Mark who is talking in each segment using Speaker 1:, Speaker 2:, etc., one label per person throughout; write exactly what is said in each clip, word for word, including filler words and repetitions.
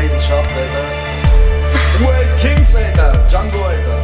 Speaker 1: Leidenschaft, Alter. World Kings, Alter. Django, Alter.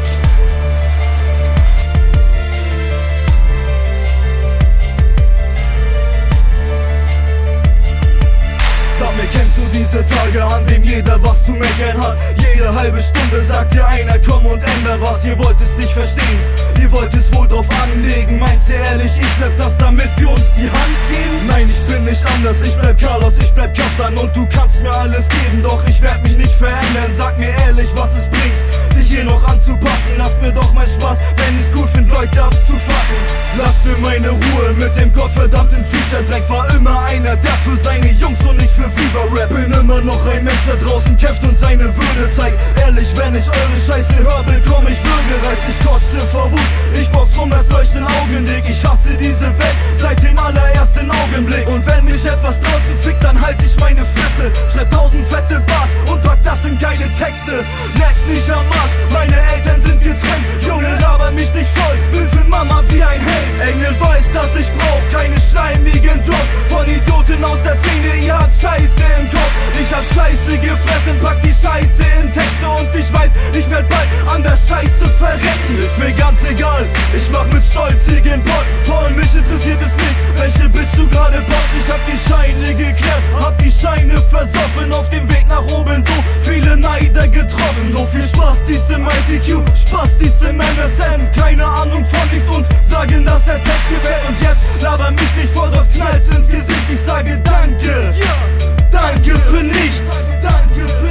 Speaker 2: Sag mir, kennst du diese Tage, an dem jeder was zu meckern hat? Jede halbe Stunde sagt dir einer, komm und änder was. Ihr wollt es nicht verstehen, ihr wollt es wohl drauf anlegen. Meinst du ehrlich, ich bleib das, damit wir uns die Hand geben? Nein, ich bin nicht anders, ich bleib CarLoS, ich bleib Kaftan. Und du kannst mir alles geben, doch ich werd mich nicht verändern. Sag mir ehrlich, was es bringt, sich hier noch anzupassen. Lasst mir doch mal Spaß, wenn ich's gut find, Leute abzufacken. Lass mir meine Ruhe mit dem gottverdammten Feature-Dreck. War immer einer, der für seine Jungs und nicht für Viva Rap. Bin immer noch ein Mensch, der draußen kämpft und seine Würde zeigt. Ehrlich, wenn ich eure Scheiße höre, bekomm ich Würgereiz. Ich kotze vor Wut, ich box rum, das leuchten Augenblick. Ich hasse diese Welt seit dem allerersten Augenblick. Und wenn mich etwas draußen fickt, dann halt ich meine Fresse. Schreib tausend fette Bars und pack das in geile Texte. Leck mich am Arsch, meine Eltern sind getrennt. Junge, laber mich nicht voll, bin für Mama wie ein Held. Engel weiß, dass ich brauch keine schleimigen Drops von Idioten aus der Szene, ihr habt Scheiße im Kopf. Ich hab Scheiße gefressen, pack die Scheiße in Texte. Und ich weiß, ich werd bald an der Scheiße verrecken. Ist mir ganz egal, ich mach mit Stolz hier gen Pott. Paul, mich interessiert es nicht, welche Bitch du gerade bockst. Ich hab die Scheine geklärt, hab die Scheine versoffen. Auf dem Weg nach oben so viele Neider getroffen. So viel Spaß dies im I C Q, Spaß dies im M S N. Keine Ahnung von nichts und sagen, dass der Text gefällt. Und jetzt laber mich nicht voll, sonst knallt's ins Gesicht. Ich sage Danke, Danke für nichts, Danke für